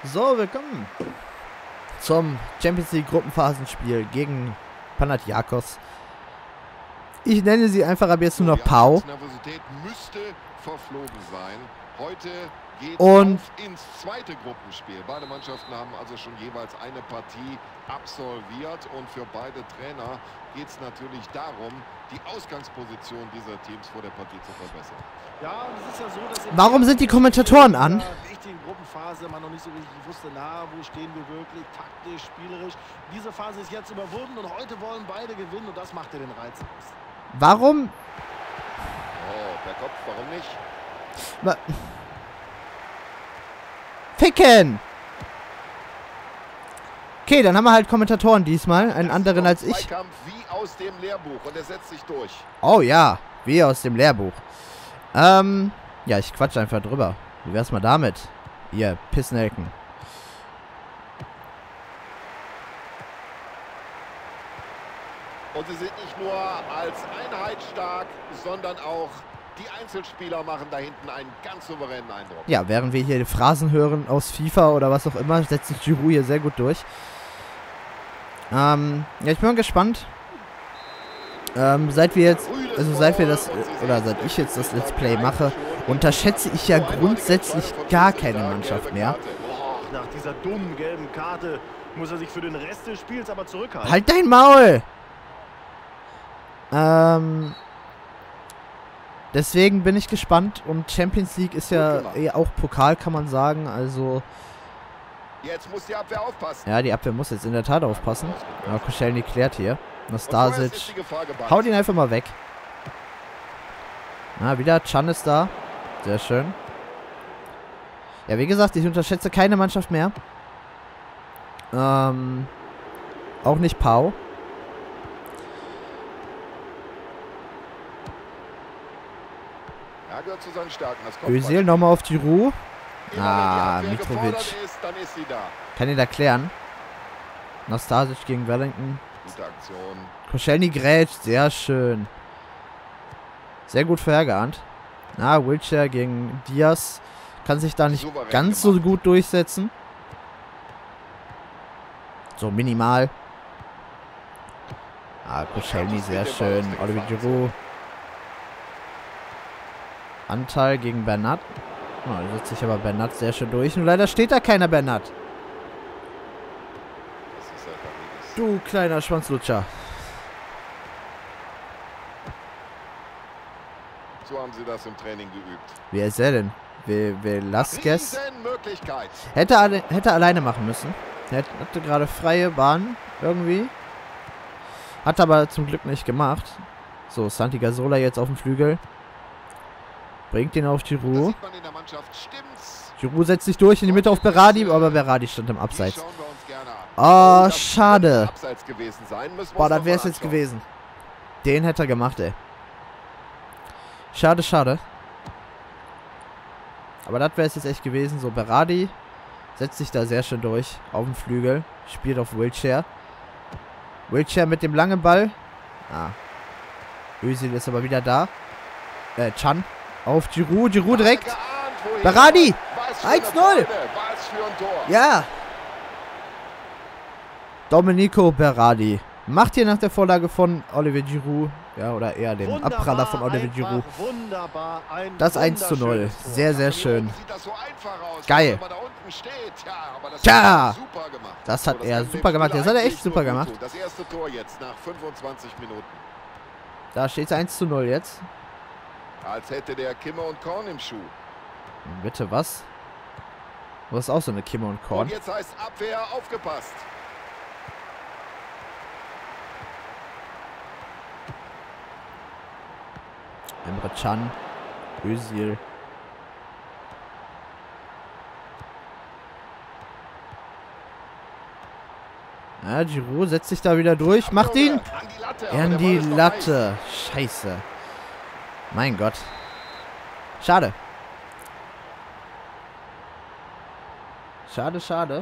So, willkommen zum Champions League Gruppenphasenspiel gegen Panathinaikos. Ich nenne sie einfach ab jetzt nur noch Pau. Müsste verflogen sein. Heute geht Und ins zweite Gruppenspiel. Beide Mannschaften haben also schon jeweils eine Partie absolviert und für beide Trainer geht es natürlich darum, die Ausgangsposition dieser Teams vor der Partie zu verbessern. Ja, und es ist ja so, dass warum sind die Kommentatoren an? In der richtigen Gruppenphase man noch nicht so richtig wusste, wo stehen wir wirklich, taktisch, spielerisch. Diese Phase ist jetzt überwunden und heute wollen beide gewinnen und das macht ja den Reiz aus. Warum? Oh, per Kopf, warum nicht? Ficken! Okay, dann haben wir halt Kommentatoren diesmal, einen anderen als ich. Zweikampf wie aus dem Lehrbuch und er setzt sich durch. Oh ja, wie aus dem Lehrbuch. Ja, ich quatsch einfach drüber. Wie wär's mal damit? Ihr Pissnelken. Und sie sind nicht nur als Einheit stark, sondern auch die Einzelspieler machen da hinten einen ganz souveränen Eindruck. Ja, während wir hier Phrasen hören aus FIFA oder was auch immer, setzt sich Giroud hier sehr gut durch. Ja, ich bin mal gespannt. Seit ich jetzt das Let's Play mache, unterschätze ich ja grundsätzlich gar keine Mannschaft mehr. Nach dieser dummen gelben Karte muss er sich für den Rest des Spiels aber zurückhalten. Halt dein Maul! Deswegen bin ich gespannt und Champions League ist ja auch Pokal, kann man sagen, also... Jetzt muss die Abwehr aufpassen. Ja, die Abwehr muss jetzt in der Tat aufpassen. Aber Koscielny klärt hier. Nastasic haut ihn einfach mal weg. Na, wieder Can ist da. Sehr schön. Ja, wie gesagt, ich unterschätze keine Mannschaft mehr. Auch nicht Pau. Ja, gehört zu seinen Stärken. Özil nochmal auf die Ruhe. Mitrovic. Kann ihn da klären. Nastasic gegen Wellington. Gute Aktion. Koscielny grätscht. Sehr schön. Sehr gut vorhergeahnt. Wilshere gegen Diaz. Kann sich da nicht Souverän ganz gemacht. so gut durchsetzen. So minimal. Koscielny sehr schön. Olivier Giroud. Anteil gegen Bernat. Oh, da setzt sich aber Bernat sehr schön durch. Und leider steht da keiner Bernat. Du kleiner Schwanzlutscher. So haben sie das im Training geübt. Wer ist er denn? Velasquez. Riesenmöglichkeit. Hätte alleine machen müssen. Er hatte gerade freie Bahn irgendwie. Hat aber zum Glück nicht gemacht. So, Santi Cazorla jetzt auf dem Flügel. Bringt ihn auf Giroud. Giroud setzt sich durch in die Mitte auf Berardi, aber Berardi stand im Abseits. Oh, schade. Boah, das wäre es jetzt gewesen. Den hätte er gemacht, ey. Schade, schade. Aber das wäre es jetzt echt gewesen. So, Berardi setzt sich da sehr schön durch. Auf dem Flügel. Spielt auf Wilshere. Wilshere mit dem langen Ball. Özil ist aber wieder da. Can. Auf Giroud. Giroud direkt. Berardi. 1-0. Ja. Domenico Berardi. Macht hier nach der Vorlage von Olivier Giroud. Ja, oder eher den Abpraller von Olivier Giroud. Das 1-0. Sehr, sehr schön. Geil. Tja. Das hat er super gemacht. Das hat er echt super gemacht. Das erste Tor jetzt nach 25 Minuten. Da steht es 1-0 jetzt. Als hätte der Kimmer und Korn im Schuh. Bitte, was? Du hast auch so eine Kimmer und Korn. Und jetzt heißt Abwehr, aufgepasst. Emre Can. Özil. Ja, Giroud setzt sich da wieder durch. Macht ihn. An die Latte. Scheiße. Mein Gott. Schade. Schade, schade.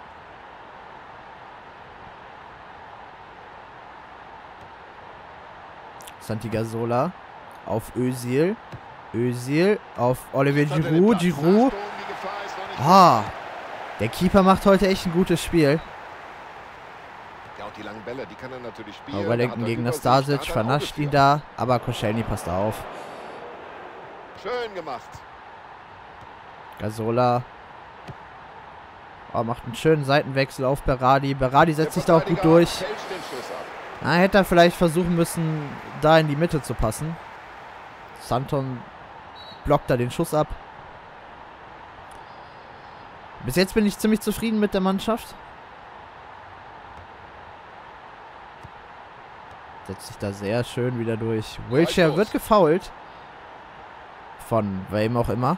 Santi Cazorla auf Özil. Özil auf Olivier Giroud. Giroud. Der Keeper macht heute echt ein gutes Spiel. Ja, und die langen Bälle, die kann er natürlich spielen. Wellington gegen Nastasic, vernascht ihn da, aber Koscielny passt auf. Schön gemacht. Gasola. Oh, macht einen schönen Seitenwechsel auf Berardi. Berardi setzt sich da auch gut durch. Fälscht den Schuss ab. Na, hätte er vielleicht versuchen müssen, da in die Mitte zu passen. Santon blockt da den Schuss ab. Bis jetzt bin ich ziemlich zufrieden mit der Mannschaft. Setzt sich da sehr schön wieder durch. Wilshere wird gefoult. Von wem auch immer.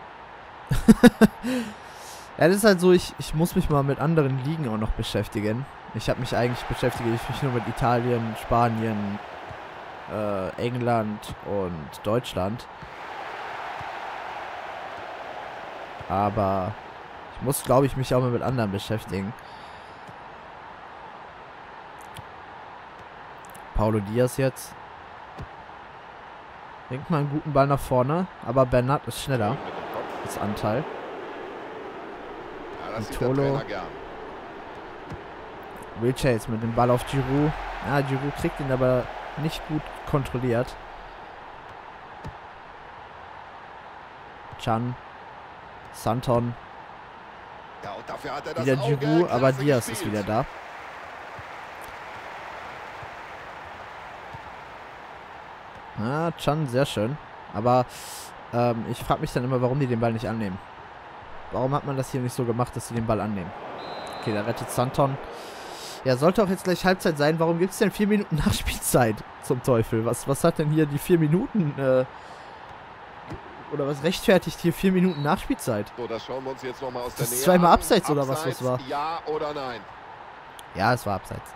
Ja, das ist halt so, ich muss mich mal mit anderen Ligen auch noch beschäftigen. Beschäftige ich mich nur mit Italien, Spanien, England und Deutschland. Aber ich muss, glaube ich, mich auch mal mit anderen beschäftigen. Paulo Diaz jetzt. Bringt mal einen guten Ball nach vorne, aber Bernat ist schneller. Das Anteil. Ja, das sieht Tolo. der Trainer gern. Wilshere jetzt mit dem Ball auf Giroud. Ja, Giroud kriegt ihn aber nicht gut kontrolliert. Can. Santon. Ja, und dafür hat er das Wieder Auge Giroud, aber klasse Diaz ist gespielt. wieder da. Ah, Can, sehr schön. Aber ich frage mich dann immer, warum die den Ball nicht annehmen. Warum hat man das hier nicht so gemacht, dass sie den Ball annehmen? Okay, da rettet Santon. Ja, sollte auch jetzt gleich Halbzeit sein. Warum gibt es denn 4 Minuten Nachspielzeit? Zum Teufel. Was hat denn hier die 4 Minuten... oder was rechtfertigt hier 4 Minuten Nachspielzeit? So, das schauen wir uns jetzt nochmal aus der Das ist Nähe zweimal an. Abseits oder was das war? Ja oder nein? Ja, es war Abseits.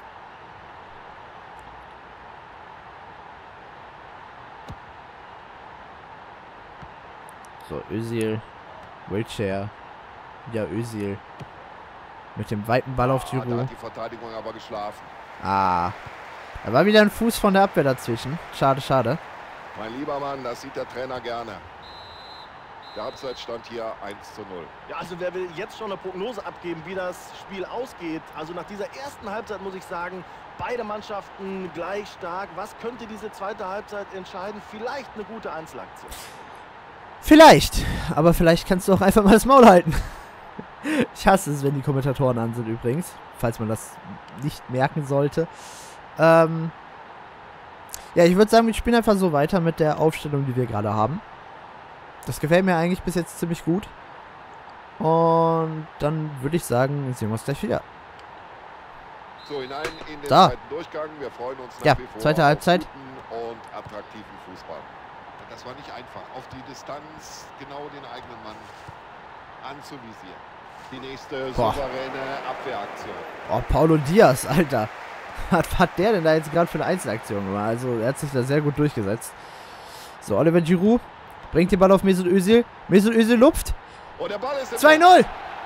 So, Özil. Wilshere. Ja, Özil. Mit dem weiten Ball auf Da Giroud. hat die Verteidigung aber geschlafen. Ah. Da war wieder ein Fuß von der Abwehr dazwischen. Schade, schade. Mein lieber Mann, das sieht der Trainer gerne. Der Halbzeitstand hier 1:0. Ja, also wer will jetzt schon eine Prognose abgeben, wie das Spiel ausgeht? Also nach dieser ersten Halbzeit muss ich sagen, beide Mannschaften gleich stark. Was könnte diese zweite Halbzeit entscheiden? Vielleicht eine gute Einzelaktion. Vielleicht. Aber vielleicht kannst du auch einfach mal das Maul halten. Ich hasse es, wenn die Kommentatoren an sind übrigens. Falls man das nicht merken sollte. Ja, ich würde sagen, wir spielen einfach so weiter mit der Aufstellung, die wir gerade haben. Das gefällt mir eigentlich bis jetzt ziemlich gut. Und dann würde ich sagen, sehen wir uns gleich wieder. So, hinein in den Da. zweiten Durchgang. Wir freuen uns Ja, nach wie vor zweite Halbzeit. auf guten und attraktiven Fußball. Das war nicht einfach, auf die Distanz genau den eigenen Mann anzuvisieren. Die nächste Boah. souveräne Abwehraktion. Oh, Paulo Diaz, Alter. Was hat der denn da jetzt gerade für eine Einzelaktion gemacht? Also, er hat sich da sehr gut durchgesetzt. So, Oliver Giroud bringt den Ball auf Mesut Özil. Mesut Özil lupft. Oh, der Ball ist im 2-0.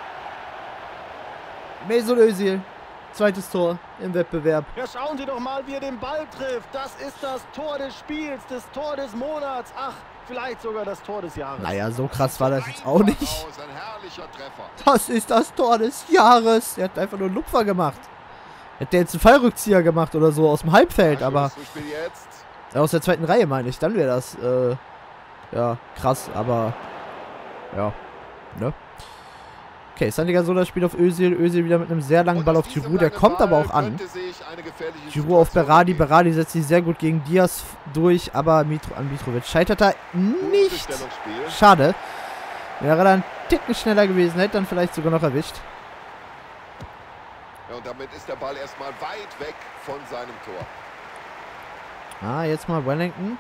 Mesut Özil. Zweites Tor im Wettbewerb. Ja, schauen Sie doch mal, wie er den Ball trifft. Das ist das Tor des Spiels, das Tor des Monats. Ach, vielleicht sogar das Tor des Jahres. Naja, so krass war das jetzt auch nicht. Aus, ein herrlicher Treffer. Das ist das Tor des Jahres. Er hat einfach nur einen Lupfer gemacht. Hätte er jetzt einen Fallrückzieher gemacht oder so aus dem Halbfeld, aber Schönes Zuspiel jetzt. aus der zweiten Reihe meine ich. Dann wäre das, ja, krass, aber, ja, ne? Okay, Santi Cazorla spielt auf Özil. Özil wieder mit einem sehr langen Ball auf Giroud. Der kommt aber auch an. Giroud auf Berardi. Berardi setzt sich sehr gut gegen Diaz durch, aber an Mitrovic scheitert er nicht. Schade. Wäre dann einen Ticken schneller gewesen, hätte dann vielleicht sogar noch erwischt. Ja, und damit ist der Ball erstmal weit weg von seinem Tor. Ah, jetzt mal Wellington.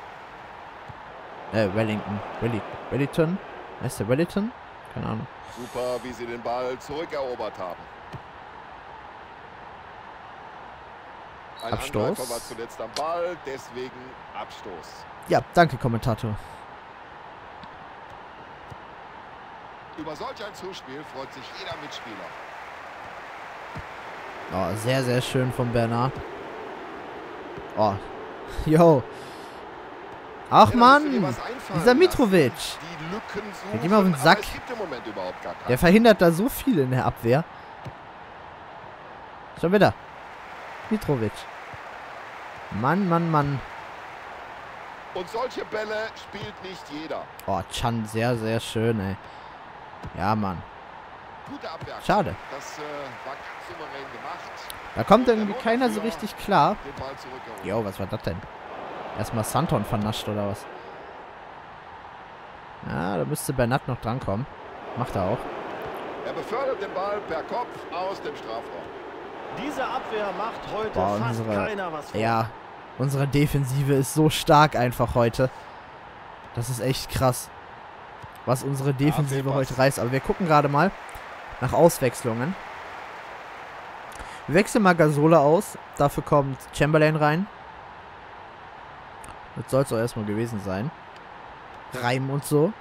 Wellington. Heißt der Wellington? Keine Ahnung. Super, wie sie den Ball zurückerobert haben. Ein Abstoß. Angreifer war zuletzt am Ball, deswegen Abstoß. Ja, danke, Kommentator. Über solch ein Zuspiel freut sich jeder Mitspieler. Oh, sehr, sehr schön von Bernat. Oh, yo. Ach Ja, Mann, da musst du dir was einfallen dieser lassen. Mitrovic. Die Lücken suchen, Der geht mir auf den aber Sack. es gibt im Moment überhaupt gar keinen. Der verhindert da so viel in der Abwehr. Schon wieder. Mitrovic. Mann, Mann, Mann. Und solche Bälle spielt nicht jeder. Oh, Chan, sehr, sehr schön, ey. Ja, Mann. Gute Abwehr. Schade. Das war ganz souverän gemacht. Da kommt irgendwie keiner so richtig klar. Den Ball zurückerobert. Jo, was war das denn? Erstmal Santon vernascht, oder was? Ja, da müsste Bernat noch drankommen. Macht er auch. Er befördert den Ball per Kopf aus dem Strafraum. Diese Abwehr macht heute Boah, fast unsere- keiner was vor. Ja, unsere Defensive ist so stark einfach heute. Das ist echt krass, was unsere Defensive heute reißt. Aber wir gucken gerade mal nach Auswechslungen. Wir wechseln mal Gasola aus. Dafür kommt Chamberlain rein. Das soll es auch erstmal gewesen sein. Reim und so.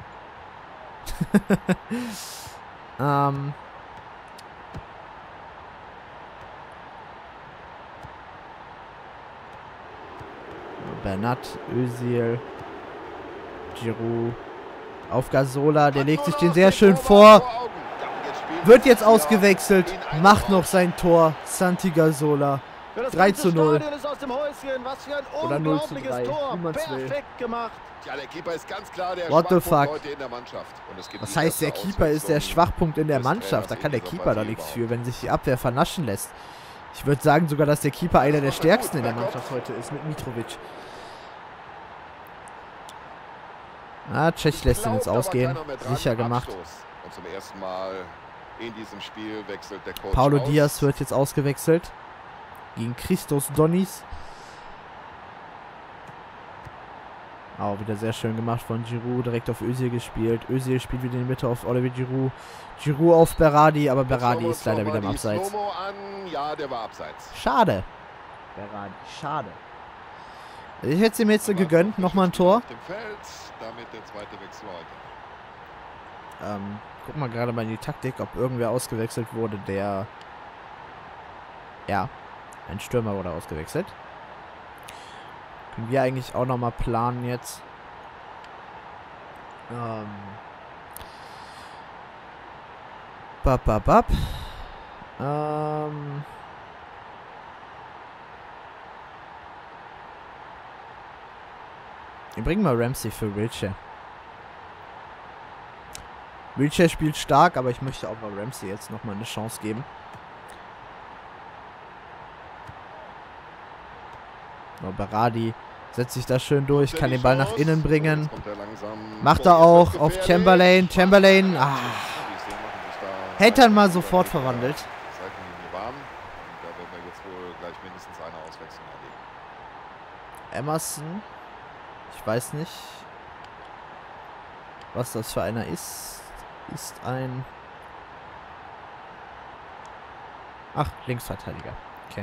Bernat, Özil, Giroud. Auf Gasola, der legt sich den sehr schön vor. Wird jetzt ausgewechselt. Macht noch sein Tor. Santi Gasola. Ja, das 3 ganze zu 0. Stadion ist aus dem Häuschen. Was für ein Oder 0 zu unglaubliches 3, Tor. wie man's will. Perfekt gemacht. Ja, der Keeper ist ganz klar der What the Schwachpunkt fuck? heute in der Mannschaft. Und es gibt Was die heißt, der erste Keeper ist der Auswechslung Schwachpunkt in der des Mannschaft? Da Trainers kann der in dieser Keeper doch Partie nichts überhaupt. für, wenn sich die Abwehr vernaschen lässt. Ich würde sagen sogar, dass der Keeper einer der stärksten in der Mannschaft heute ist, mit Mitrovic. Ah, Cech lässt ihn jetzt Glaubt aber ausgehen. keiner mehr dran. Sicher gemacht. Abstoß. Und zum ersten Mal in diesem Spiel wechselt der Coach Paulo aus. Diaz wird jetzt ausgewechselt. Gegen Christos Donis. Auch wieder sehr schön gemacht von Giroud. Direkt auf Özil gespielt. Özil spielt wieder in die Mitte auf Olivier Giroud. Giroud auf Berardi, aber Berardi ist leider wieder im Die Abseits. Slow-Mo an. Ja, der war abseits. Schade. Berardi, schade. Ich hätte es ihm jetzt gegönnt. Nochmal ein Tor. Auf dem Feld. Damit der zweite Wechsel heute. Guck mal gerade mal in die Taktik, ob irgendwer ausgewechselt wurde, der... Ja, ein Stürmer wurde ausgewechselt. Können wir eigentlich auch nochmal planen jetzt. Bap. Wir bringen mal Ramsey für Wilshere. Wilshere spielt stark, aber ich möchte auch mal Ramsey jetzt nochmal eine Chance geben. No, Berardi setzt sich da schön durch, kann den Ball nach innen bringen. Macht er auch auf Chamberlain. Chamberlain, hätte er mal sofort verwandelt. Seitenlinie warm. Und da werden wir jetzt wohl gleich mindestens eine Auswechslung erleben. Emerson. Ich weiß nicht, was das für einer ist. Ist ein... Ach, Linksverteidiger. Okay.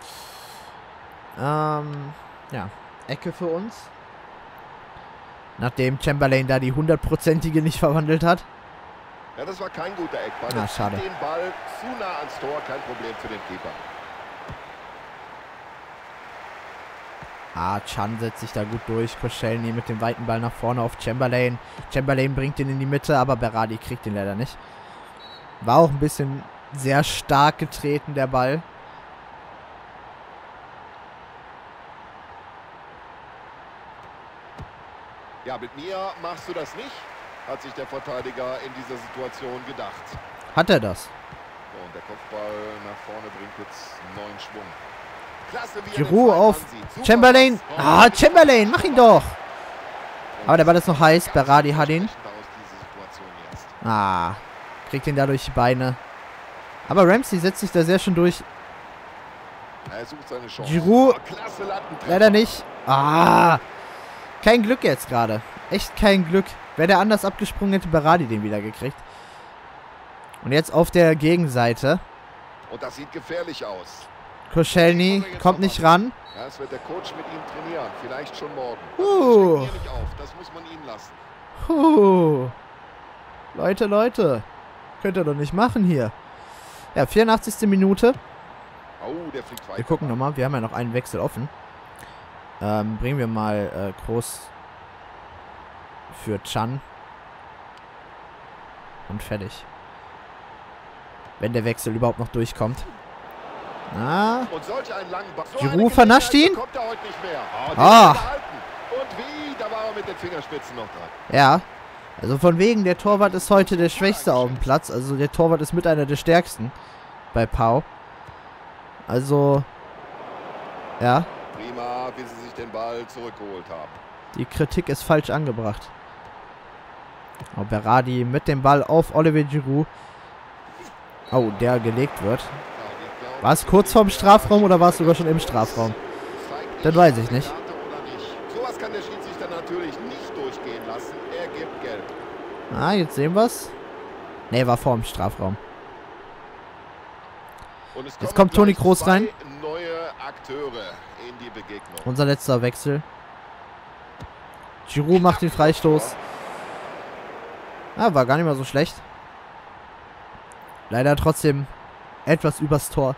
Ja. Ecke für uns. Nachdem Chamberlain da die 100%ige nicht verwandelt hat. Ja, das war kein guter Eckball. Ah, Der schade. zieht den Ball zu nah ans Tor. Kein Problem für den Keeper. Ah, Chan setzt sich da gut durch. Koscielny mit dem weiten Ball nach vorne auf Chamberlain. Chamberlain bringt ihn in die Mitte, aber Berardi kriegt ihn leider nicht. War auch ein bisschen sehr stark getreten, der Ball. Ja, mit mir machst du das nicht, hat sich der Verteidiger in dieser Situation gedacht. Hat er das? So, und der Kopfball nach vorne bringt jetzt neuen Schwung. Klasse, wie er Giroud den Zweikampf auf sieht. Super Chamberlain. Pass. Ah, Chamberlain, mach ihn doch. Und Aber der Ball ist noch heiß. Berardi hat ihn. aus dieser Situation jetzt. Ah, kriegt ihn dadurch die Beine. Aber Ramsey setzt sich da sehr schön durch. Er sucht seine Chance. Giroud. Oh, klasse Lattentreffer. Leider nicht. Ah, kein Glück jetzt gerade. Echt kein Glück. Wäre der anders abgesprungen, hätte Berardi den wieder gekriegt. Und jetzt auf der Gegenseite. Und das sieht gefährlich aus. Koscielny kommt nicht ran. Ja, es wird der Coach mit ihm trainieren. Vielleicht schon morgen. Uh. Schreckt hier nicht auf. Das muss man ihm lassen. Leute. Könnt ihr doch nicht machen hier. Ja, 84. Minute. Oh, der fliegt weiter. Wir gucken nochmal. Wir haben ja noch einen Wechsel offen. Bringen wir mal Groß für Can. Und fertig. Wenn der Wechsel überhaupt noch durchkommt. Na. Und solch einen langen Ball. So Giroud vernascht ihn. Kommt er heute nicht mehr. Und wie, da war er mit den Fingerspitzen noch dran. Ja. Also von wegen, der Torwart ist heute der Schwächste auf dem Platz. Also der Torwart ist mit einer der Stärksten bei Pau. Also, ja. Prima, wie sie sich den Ball zurückgeholt haben. Die Kritik ist falsch angebracht. Oh, Berardi mit dem Ball auf Olivier Giroud. Oh, der gelegt wird. War es kurz vorm Strafraum oder war es sogar schon im Strafraum? Das weiß ich nicht. Sowas kann der Schiedsrichter natürlich nicht durchgehen lassen. Er gibt Gelb. Ah, jetzt sehen wir es. Ne, war vor dem Strafraum. Jetzt kommt Toni Kroos rein. Neue Akteure in die Begegnung. Unser letzter Wechsel. Giroud macht den Freistoß. Ah, war gar nicht mal so schlecht. Leider trotzdem etwas übers Tor.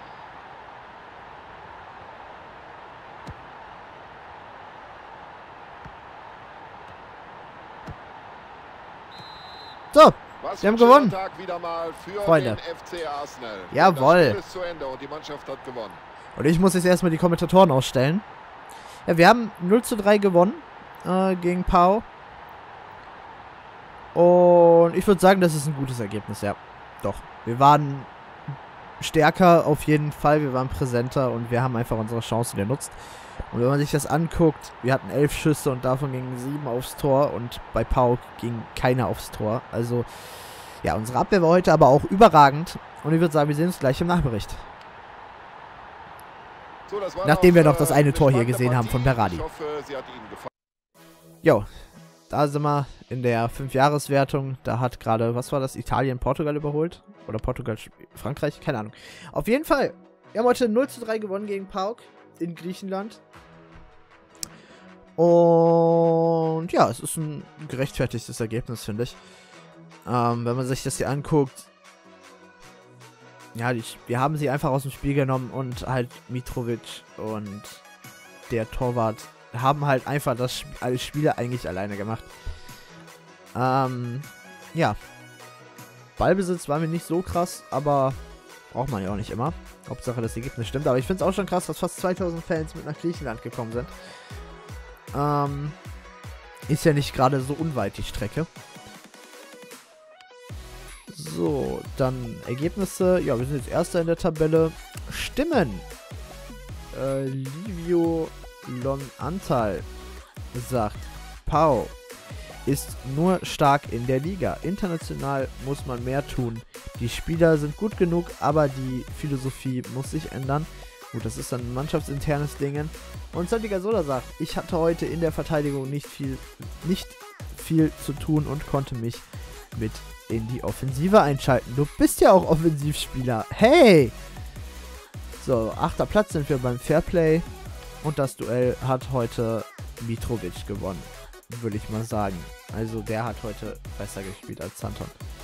So, wir haben gewonnen. Freunde. Jawohl. Und ich muss jetzt erstmal die Kommentatoren ausstellen. Ja, wir haben 0:3 gewonnen gegen Pau. Und ich würde sagen, das ist ein gutes Ergebnis, ja. Doch. Wir waren stärker auf jeden Fall, wir waren präsenter und wir haben einfach unsere Chancen genutzt. Und wenn man sich das anguckt, wir hatten 11 Schüsse und davon gingen 7 aufs Tor und bei Pau ging keiner aufs Tor. Also, ja, unsere Abwehr war heute aber auch überragend. Und ich würde sagen, wir sehen uns gleich im Nachbericht. So, nachdem wir noch das eine Tor hier gesehen haben von Berardi. Jo, da sind wir in der 5-Jahres-Wertung. Da hat gerade, was war das, Italien Portugal überholt? Oder Portugal Frankreich? Keine Ahnung. Auf jeden Fall, wir haben heute 0:3 gewonnen gegen PAOK in Griechenland. Und ja, es ist ein gerechtfertigtes Ergebnis, finde ich. Wenn man sich das hier anguckt, ja, wir haben sie einfach aus dem Spiel genommen und halt Mitrovic und der Torwart haben halt einfach das Spiel eigentlich alleine gemacht. Ja. Ballbesitz war mir nicht so krass, aber braucht man ja auch nicht immer. Hauptsache das Ergebnis stimmt. Aber ich finde es auch schon krass, dass fast 2000 Fans mit nach Griechenland gekommen sind. Ist ja nicht gerade so unweit die Strecke. So, dann Ergebnisse. Ja, wir sind jetzt Erster in der Tabelle. Stimmen. Livio Lonantal sagt, Pau ist nur stark in der Liga. International muss man mehr tun. Die Spieler sind gut genug, aber die Philosophie muss sich ändern. Gut, das ist dann ein mannschaftsinternes Ding. Und Santi Cazorla sagt, ich hatte heute in der Verteidigung nicht viel zu tun und konnte mich mit in die Offensive einschalten. Du bist ja auch Offensivspieler. Hey! So, 8. Platz sind wir beim Fairplay. Und das Duell hat heute Mitrovic gewonnen, würde ich mal sagen. Also der hat heute besser gespielt als Santon.